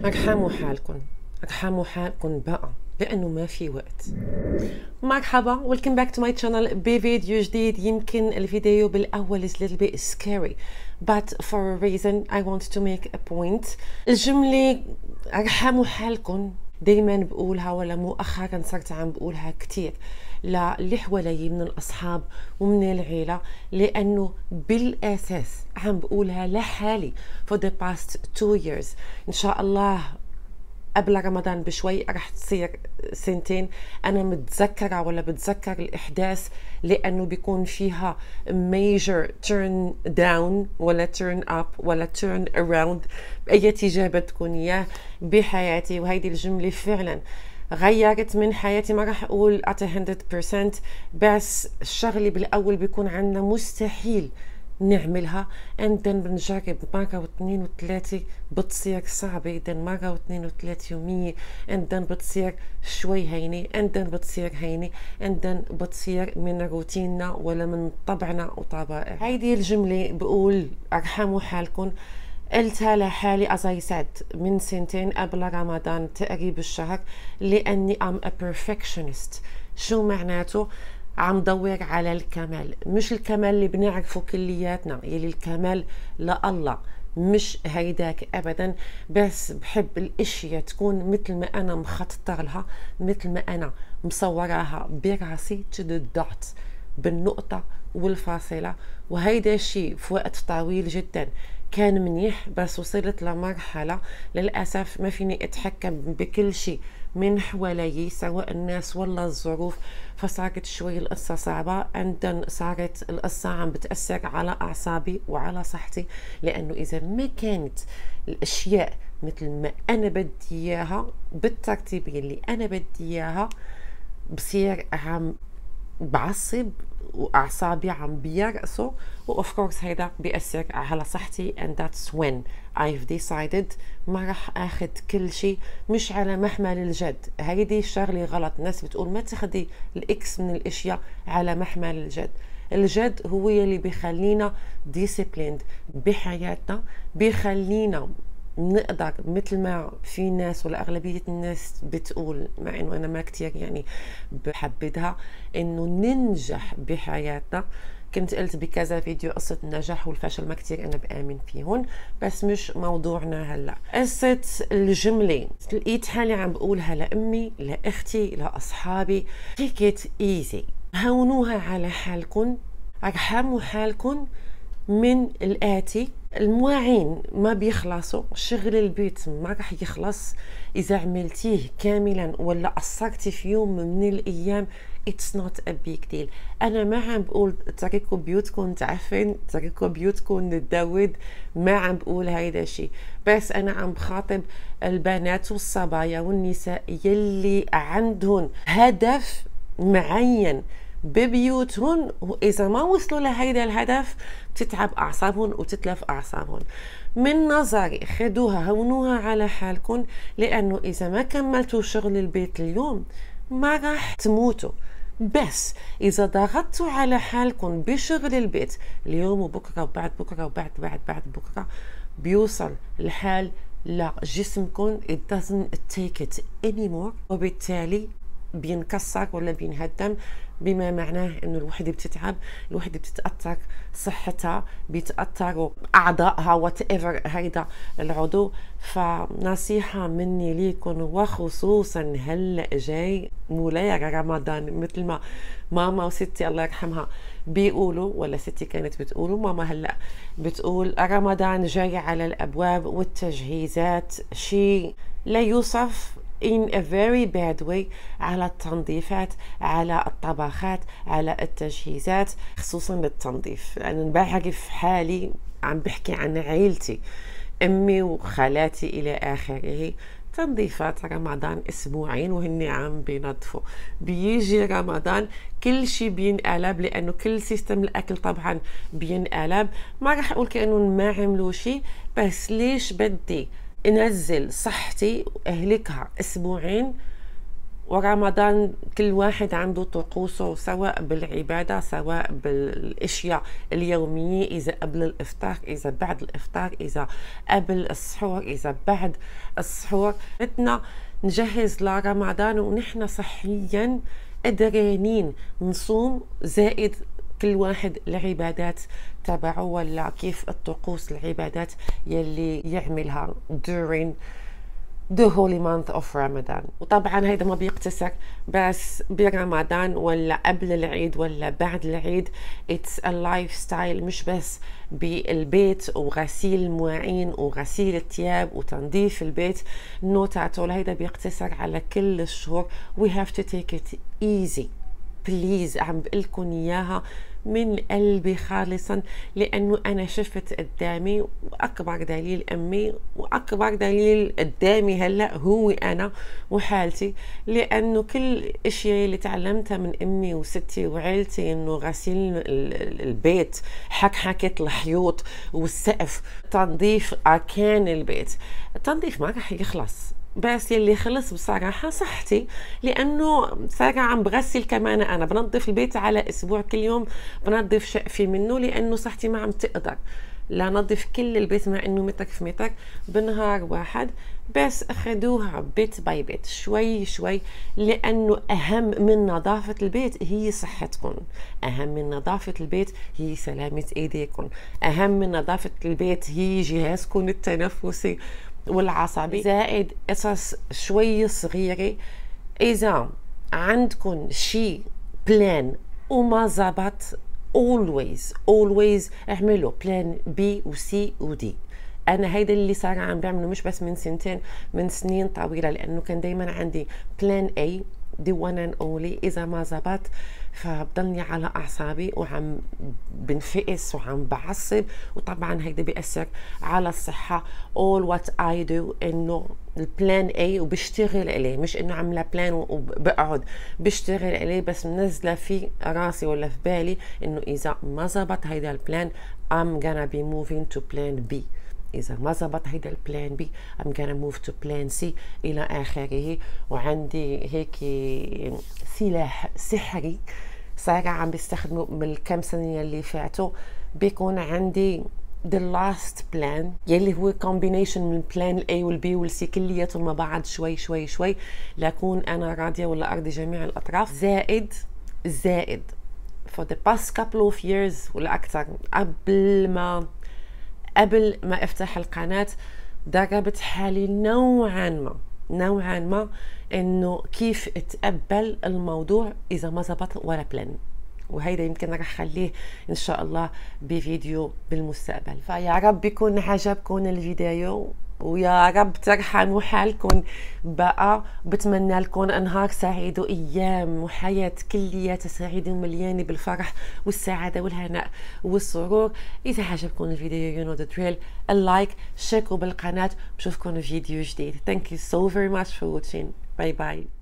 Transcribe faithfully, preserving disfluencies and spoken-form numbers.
ارحموا حالكم، ارحموا حالكم بقى لانه ما في وقت. مرحبا، welcome back to my channel بفيديو جديد. يمكن الفيديو بالاول is a little bit scary but for a reason I want to make a point. الجملة ارحموا حالكم دايما بقولها، ولا مؤخرا صرت عم بقولها كتير للي حوالي من الأصحاب ومن العيلة، لأنه بالأساس عم بقولها لحالي for the past two years. إن شاء الله قبل رمضان بشوي رح تصير سنتين. أنا متذكرة ولا بتذكر الإحداث لأنه بيكون فيها major turn down ولا turn up ولا turn around بأي اتجاه بدكم إياه بحياتي، وهيدي الجملة فعلا غيرت من حياتي. ما راح أقول at one hundred percent، بس الشغلة بالأول بيكون عنا مستحيل نعملها and then بنجرب مرة واثنين وثلاثة بتصير صعبة then مرة واثنين وثلاثة ومية and then بتصير شوي هينة and then بتصير هينة and then بتصير من روتيننا ولا من طبعنا وطبائع. هيدي الجملة بقول ارحموا حالكم قلتها لحالي as I said من سنتين قبل رمضان تقريب الشهر، لأني I'm a perfectionist. شو معناته؟ عم دور على الكمال، مش الكمال اللي بنعرفه كلياتنا، يلي الكمال لله مش هيداك ابدا، بس بحب الاشياء تكون مثل ما انا مخططه لها، مثل ما انا مصوراها براسي to the dot بالنقطه والفاصله. وهيدا الشيء في وقت طويل جدا كان منيح، بس وصلت لمرحله للاسف ما فيني اتحكم بكل شيء من حوالي سواء الناس ولا الظروف، فصارت شوي القصة صعبة and صارت القصة عم بتأثر على أعصابي وعلى صحتي، لأنه إذا ما كانت الأشياء مثل ما أنا بدي إياها بالترتيب اللي أنا بدي إياها بصير عم بعصب واعصابي عم بيرقصوا، واوف كورس هيدا بيأثر على صحتي and that's when I've decided ما راح اخذ كل شيء مش على محمل الجد. هيدي الشغله غلط، الناس بتقول ما تاخدي الاكس من الاشياء على محمل الجد. الجد هو يلي بيخلينا disciplined بحياتنا، بيخلينا نقدر مثل ما في ناس ولا أغلبية الناس بتقول، مع إنه أنا ما كتير يعني بحبدها، إنه ننجح بحياتنا. كنت قلت بكذا فيديو قصة النجاح والفشل ما كتير أنا بآمن فيهن، بس مش موضوعنا هلأ. قصة الجملة لقيت حالي عم بقولها لأمي، لأختي، لأصحابي. take it easy، هونوها على حالكن، ارحموا حالكن من الآتي. المواعين ما بيخلصوا، شغل البيت ما رح يخلص إذا عملتيه كاملا ولا قصرتي في يوم من الأيام. It's not a big deal. أنا ما عم بقول تركوا بيوتكم تعفن، تركوا بيوتكم تدود، ما عم بقول هيدا الشيء، بس أنا عم بخاطب البنات والصبايا والنساء يلي عندهم هدف معين ببيوتهم، وإذا ما وصلوا لهيدا الهدف بتتعب أعصابهم وتتلف أعصابهم. من نظري خدوها هونوها على حالكم، لأنه إذا ما كملتوا شغل البيت اليوم ما راح تموتوا، بس إذا ضغطتوا على حالكم بشغل البيت اليوم وبكرة وبعد بكرة وبعد بعد بعد بكرة بيوصل الحال لجسمكم it doesn't take it anymore، وبالتالي بينكسر ولا بينهدم، بما معناه انه الوحده بتتعب، الوحده بتتاثر صحتها، بيتاثروا اعضائها وات ايفر هيدا العضو. فنصيحه مني ليكم، وخصوصا هلا جاي مولاي رمضان، مثل ما ماما وستي الله يرحمها بيقولوا، ولا ستي كانت بتقولوا، ماما هلا بتقول رمضان جاي على الابواب والتجهيزات شيء لا يوصف in a very bad way، على التنظيفات، على الطبخات، على التجهيزات، خصوصا بالتنظيف. أنا بعرف حالي، عم بحكي عن عيلتي، أمي وخالاتي إلى آخره، تنظيفات رمضان اسبوعين وهن عم بينظفوا. بيجي رمضان كل شيء بينقلب، لانه كل سيستم الاكل طبعا بينقلب. ما راح اقول كانهم ما عملوا شيء، بس ليش بدي انزل صحتي واهلكها اسبوعين ورمضان كل واحد عنده طقوسه، سواء بالعبادة سواء بالاشياء اليومية، اذا قبل الافطار اذا بعد الافطار، اذا قبل السحور اذا بعد السحور. بدنا نجهز لرمضان ونحن صحيا قدرانين نصوم، زائد كل واحد العبادات تبعه ولا كيف الطقوس العبادات يلي يعملها during the holy month of Ramadan. وطبعا هيدا ما بيقتصر بس برمضان ولا قبل العيد ولا بعد العيد. it's a lifestyle، مش بس بالبيت وغسيل المواعين وغسيل الثياب وتنظيف البيت، نوتاتول هيدا بيقتصر على كل الشهور. we have to take it easy بليز، عم بقلكن اياها من قلبي خالصا، لانه انا شفت قدامي، واكبر دليل امي واكبر دليل قدامي هلا هو انا وحالتي، لانه كل الاشياء اللي تعلمتها من امي وستي وعيلتي انه غسيل البيت، حكحكه الحيوط والسقف، تنظيف اركان البيت. التنظيف ما رح يخلص، بس يلي خلص بصراحة صحتي، لأنه صار عم بغسل كمان أنا بنظف البيت على أسبوع، كل يوم بنظف شقفي منه، لأنه صحتي ما عم تقدر لا نظف كل البيت مع أنه متر في متر بنهار واحد. بس أخذوها بيت باي بيت شوي شوي، لأنه أهم من نظافة البيت هي صحتكم، أهم من نظافة البيت هي سلامة إيديكم، أهم من نظافة البيت هي جهازكم التنفسي والعصبي، زائد قصص شوي صغيرة. إذا عندكم شي بلان وما زبط، always always اعملوا بلان بي وسي ودي. انا هيدا اللي صار عم بعمله مش بس من سنتين، من سنين طويلة، لانه كان دايما عندي بلان اي دي one and only. اذا ما زبط فبضلني على اعصابي وعم بنفقس وعم بعصب، وطبعا هيدا بيأثر على الصحة. all what I do انه البلان اي وبشتغل عليه، مش انه عامله بلان وبقعد بشتغل عليه، بس منزله في راسي ولا في بالي انه اذا ما زبط هيدا البلان I'm gonna be moving to plan B. إذا ما زبط هيدا البلان بي I'm gonna move to plan C إلى آخره. وعندي هيك سلاح سحري صار عم بستخدمه من الكم سنة اللي فاتوا، بيكون عندي the last plan يلي هو combination من plan A وال B وال C كلياتهم مع بعض شوي شوي شوي لأكون أنا راضية ولا أرضي جميع الأطراف. زائد زائد for the past couple of years ولا أكثر، قبل ما قبل ما افتح القناة دربت حالي نوعا ما نوعا ما انه كيف اتقبل الموضوع اذا ما زبط ولا بلان، وهيدا يمكن رح خليه ان شاء الله بفيديو بالمستقبل. فيا رب يكون عجبكم الفيديو، ويا رب ترحموا حالكم بقى. بتمنى لكم انهار سعيد وايام وحياه كلياتها سعيده ومليانه بالفرح والسعاده والهناء والسرور. اذا عجبكم الفيديو you know the drill، اللايك، شاركوا بالقناه، بشوفكم في فيديو جديد. Thank you so very much for watching. Bye bye.